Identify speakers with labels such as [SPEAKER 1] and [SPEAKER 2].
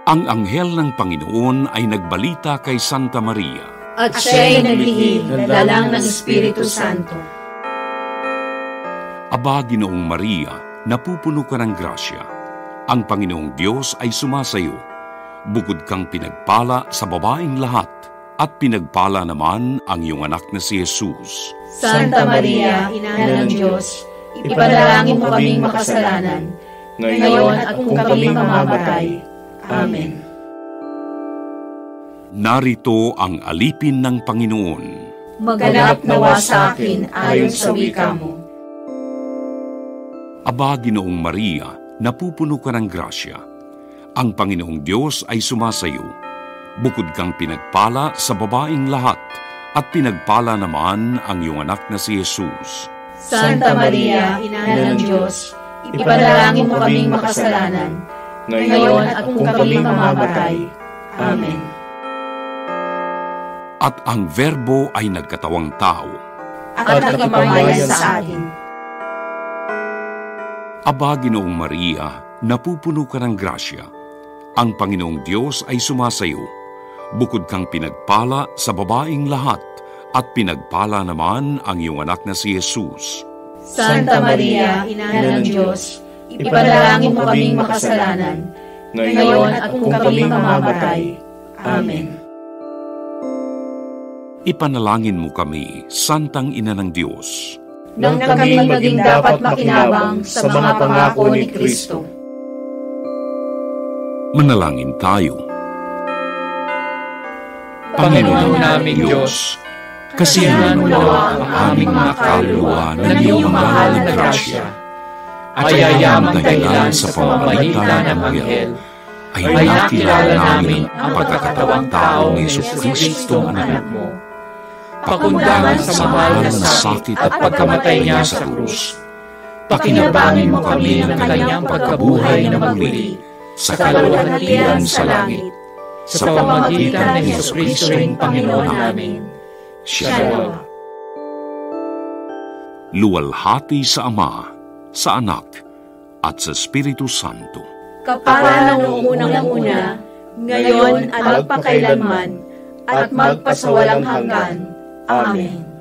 [SPEAKER 1] Ang anghel ng Panginoon ay nagbalita kay Santa Maria.
[SPEAKER 2] At siya'y naglihim ng dalang ng Espiritu Santo.
[SPEAKER 1] Aba, Ginoong Maria, napupuno ka ng grasya. Ang Panginoong Diyos ay sumasayo. Bukod kang pinagpala sa babaeng lahat, at pinagpala naman ang iyong anak na si Jesus.
[SPEAKER 2] Santa Maria, Ina ng Diyos, ipanalangin mo kaming makasalanan, ngayon at kung kami mamamatay. Amen.
[SPEAKER 1] Narito ang alipin ng Panginoon.
[SPEAKER 2] Maganap nawa sa akin ayon sa wika mo.
[SPEAKER 1] Aba, Ginoong Maria, napupuno ka ng grasya. Ang Panginoong Diyos ay sumasayo. Bukod kang pinagpala sa babaeng lahat, at pinagpala naman ang iyong anak na si Jesus.
[SPEAKER 2] Santa Maria, Ina ng Diyos, ipanalangin mo kaming makasalanan, ngayon at kung kami mamamatay. Amen.
[SPEAKER 1] At ang Verbo ay nagkatawang tao.
[SPEAKER 2] At nakipamayan sa atin.
[SPEAKER 1] Aba, Ginoong Maria, napupuno ka ng grasya. Ang Panginoong Diyos ay sumasayo. Bukod kang pinagpala sa babaeng lahat, at pinagpala naman ang iyong anak na si Jesus.
[SPEAKER 2] Santa Maria, Ina ng Diyos, ipanalangin mo kaming makasalanan, ngayon at kung kami mamamatay. Amen.
[SPEAKER 1] Ipanalangin mo kami, Santang Ina ng Diyos.
[SPEAKER 2] Nang kami maging dapat makinabang sa mga pangako ni Kristo.
[SPEAKER 1] Manalangin tayo.
[SPEAKER 3] Panginoon naming Diyos, kasiyahan mo nawa ang aming mga kaluluwa ng iyong mahal na grasya. At yayamang dahilan sa pamamagitan ng Anghel, ay nakilala namin ang pagkakatawang tao ni Jesucristo ang anak mo. Pakundangan sa mahal na sakit at pagkamatay niya sa krus. Pakinabangin mo kami ng kanyang pagkabuhay na muli sa kaluwalhatian sa langit, sa pamamagitan ni Jesucristo ring Panginoon namin. Shalom.
[SPEAKER 1] Luwalhati sa Ama, sa Anak, at sa Espiritu Santo.
[SPEAKER 2] Kapara ng unang-una, ngayon at magpakailanman, at magpasawalang hanggan. Amen.